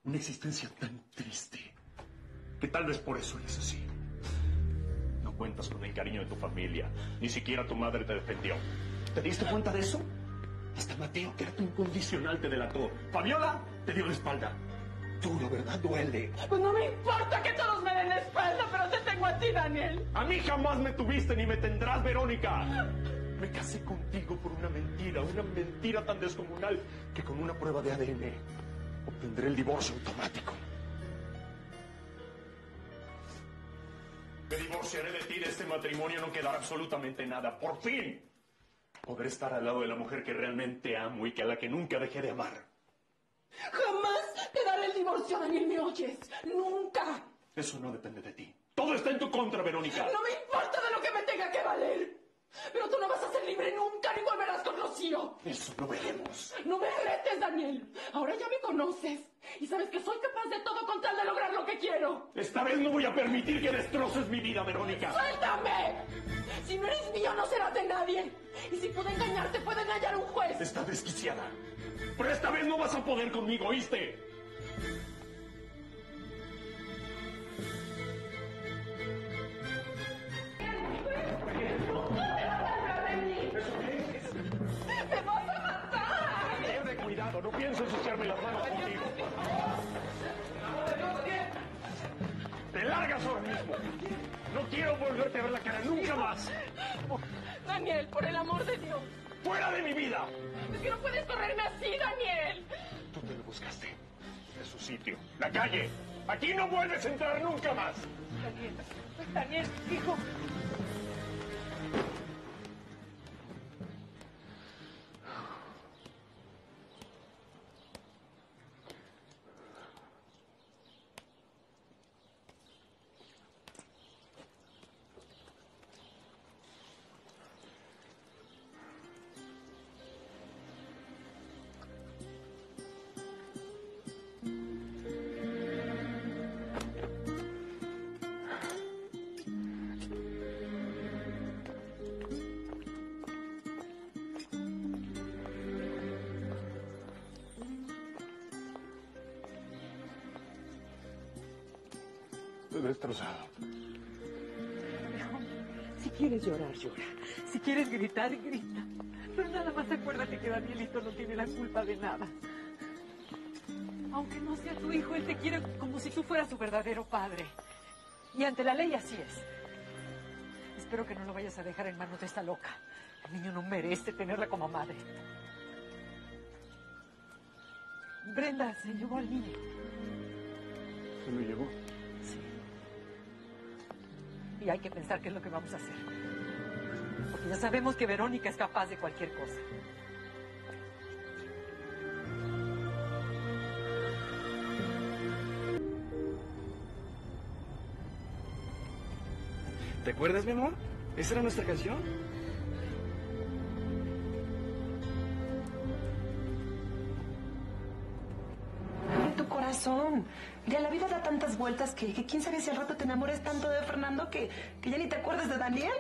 Una existencia tan triste que tal vez por eso eres así. No cuentas con el cariño de tu familia. Ni siquiera tu madre te defendió. ¿Te diste cuenta de eso? Hasta Mateo, que era tu incondicional, te delató. Fabiola te dio la espalda. Duro, ¿verdad? Duele. Pues no me importa que todos me den la espalda, pero te tengo a ti, Daniel. A mí jamás me tuviste ni me tendrás, Verónica. Me casé contigo por una mentira tan descomunal que con una prueba de ADN obtendré el divorcio automático. Me divorciaré de ti, de este matrimonio no quedará absolutamente nada. Por fin podré estar al lado de la mujer que realmente amo y que a la que nunca dejé de amar. Jamás te daré el divorcio, Daniel, ¿me oyes? ¡Nunca! Eso no depende de ti. Todo está en tu contra, Verónica. No me importa de lo que me tenga que valer. Pero tú no vas a ser libre nunca ni volverás con Rocío. Eso lo veremos. No me retes, Daniel. Ahora ya me conoces. Y sabes que soy capaz de todo con tal de lograr lo que quiero. Esta vez no voy a permitir que destroces mi vida, Verónica. ¡Suéltame! Si no eres mío, no serás de nadie. Y si puedo engañarte, puede engañar a un juez. Estás desquiciada. Pero esta vez no vas a poder conmigo, ¿oíste? ¡Me vas a matar! Ten cuidado, no pienso ensuciarme las manos contigo. ¡Te largas ahora mismo! No quiero volverte a ver la cara nunca más. Daniel, por el amor de Dios. ¡Fuera de mi vida! Es que no puedes correrme así, Daniel. Tú te lo buscaste. Es su sitio. La calle. Aquí no vuelves a entrar nunca más. Daniel, hijo. Estoy destrozado. Si quieres llorar, llora. Si quieres gritar, grita. Pero nada más acuérdate que Danielito no tiene la culpa de nada. Aunque no sea tu hijo, él te quiere como si tú fueras su verdadero padre. Y ante la ley así es. Espero que no lo vayas a dejar en manos de esta loca. El niño no merece tenerla como madre. Brenda se llevó al niño. ¿Se lo llevó? Sí. Y hay que pensar qué es lo que vamos a hacer. Porque ya sabemos que Verónica es capaz de cualquier cosa. ¿Te acuerdas, mi amor? ¿Esa era nuestra canción? Abre tu corazón. Ya la vida da tantas vueltas que quién sabe si al rato te enamores tanto de Fernando que ya ni te acuerdas de Daniel.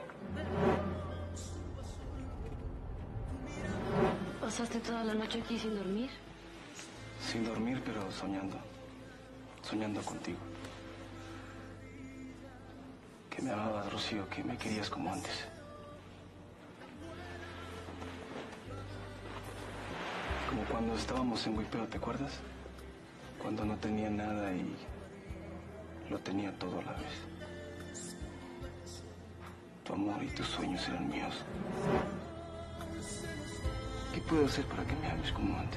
¿Pasaste toda la noche aquí sin dormir? Sin dormir, pero soñando. Soñando contigo. Que me amabas, Rocío, que me querías como antes. Como cuando estábamos en Huipero, ¿te acuerdas? Cuando no tenía nada y lo tenía todo a la vez. Tu amor y tus sueños eran míos. ¿Qué puedo hacer para que me ames como antes?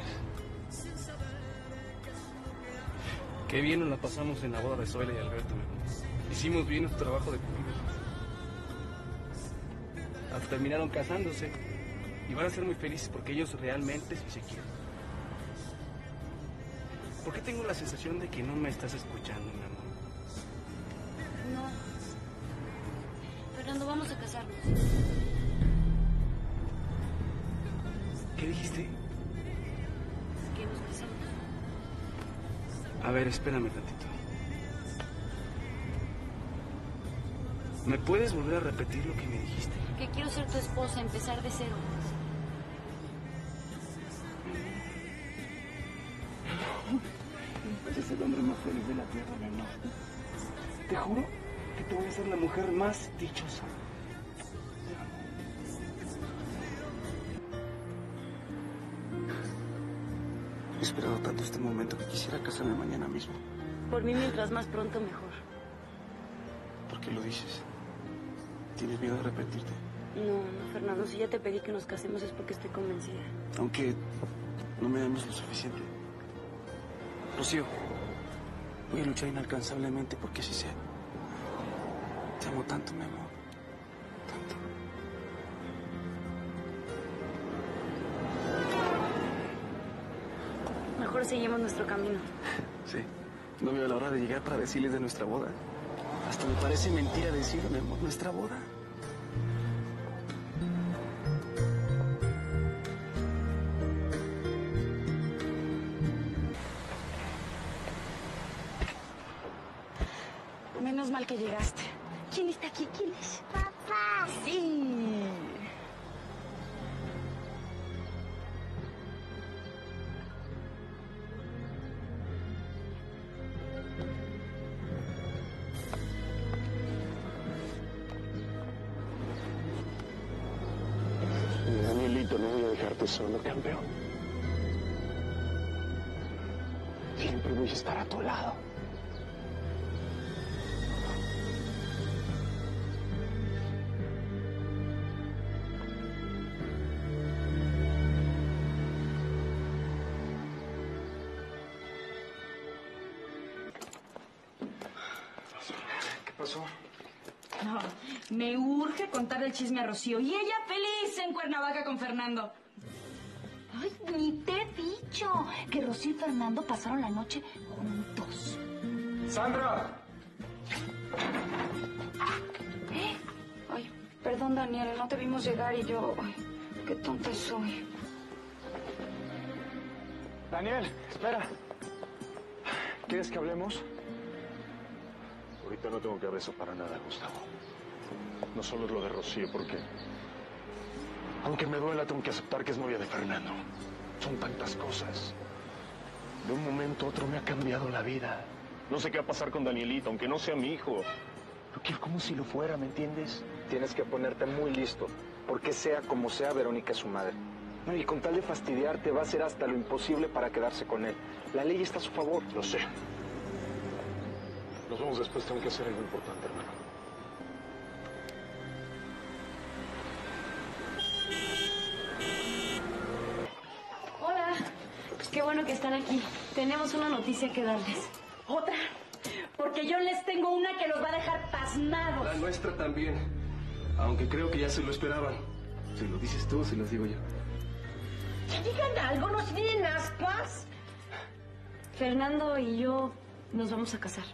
Qué bien nos la pasamos en la boda de Zoila y Alberto, mi amor. Hicimos bien nuestro trabajo de cupidos. Hasta terminaron casándose. Y van a ser muy felices porque ellos realmente sí se quieren. ¿Por qué tengo la sensación de que no me estás escuchando, mi amor? No. Fernando, vamos a casarnos. ¿Qué dijiste? Que nos casemos. A ver, espérame tantito. ¿Me puedes volver a repetir lo que me dijiste? Que quiero ser tu esposa, empezar de cero. No puede eres el hombre más feliz de la tierra, mi amor. Te juro que te voy a ser la mujer más dichosa. He esperado tanto este momento que quisiera casarme mañana mismo. Por mí, mientras más pronto, mejor. ¿Por qué lo dices? ¿Tienes miedo de arrepentirte? No, Fernando, si ya te pedí que nos casemos es porque estoy convencida. Aunque no me ames lo suficiente. Rocío, voy a luchar inalcanzablemente porque así sea. Te amo tanto, mi amor. Tanto. Mejor seguimos nuestro camino. Sí. No veo la hora de llegar para decirles de nuestra boda. Hasta me parece mentira decirlo, mi amor, nuestra boda. Menos mal que llegaste. ¿Quién está aquí? ¿Quién es? Papá. Sí. Danielito, no voy a dejarte solo, campeón. Siempre voy a estar a tu lado. ¿Qué pasó? No, me urge contar el chisme a Rocío. Y ella feliz en Cuernavaca con Fernando. Ay, ni te he dicho que Rocío y Fernando pasaron la noche juntos. ¡Sandra! Ay, perdón, Daniel, no te vimos llegar y yo... Ay, qué tonta soy. Daniel, espera. ¿Quieres que hablemos? Ahorita no tengo que ver eso para nada, Gustavo. No solo es lo de Rocío, porque... aunque me duela, tengo que aceptar que es novia de Fernando. Son tantas cosas. De un momento a otro me ha cambiado la vida. No sé qué va a pasar con Danielito, aunque no sea mi hijo. Lo quiero como si lo fuera, ¿me entiendes? Tienes que ponerte muy listo, porque sea como sea, Verónica es su madre. No, y con tal de fastidiarte, va a hacer hasta lo imposible para quedarse con él. La ley está a su favor. Lo sé. Nos vemos después, tengo que hacer algo importante, hermano. Hola. Qué bueno que están aquí. Tenemos una noticia que darles. Otra. Porque yo les tengo una que los va a dejar pasmados. La nuestra también. Aunque creo que ya se lo esperaban. Si lo dices tú, si lo digo yo. Que digan algo, nos tienen ascuas. Fernando y yo nos vamos a casar.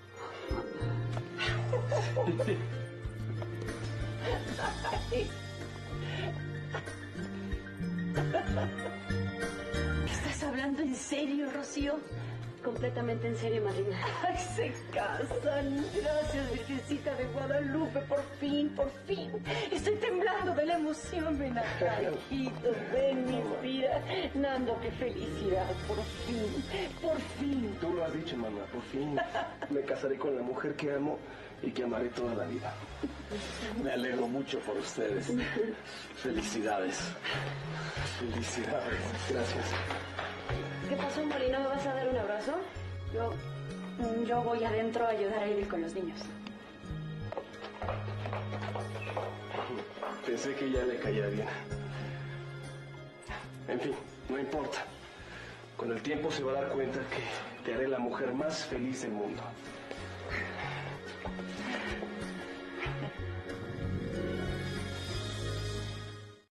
¿Estás hablando en serio, Rocío? Completamente en serio, madrina. Ay, se casan. Gracias, Virgencita de Guadalupe. Por fin, por fin. Estoy temblando de la emoción. Ven acá, hijito. Ven, mi vida. Nando, qué felicidad. Por fin, por fin. Tú lo has dicho, mamá, por fin. Me casaré con la mujer que amo y que amaré toda la vida. Me alegro mucho por ustedes. Felicidades. Felicidades. Gracias. ¿Qué pasó, Molina? ¿Me vas a dar un abrazo? Yo voy adentro a ayudar a Ivy con los niños. Pensé que ya le caía bien. En fin, no importa. Con el tiempo se va a dar cuenta que te haré la mujer más feliz del mundo.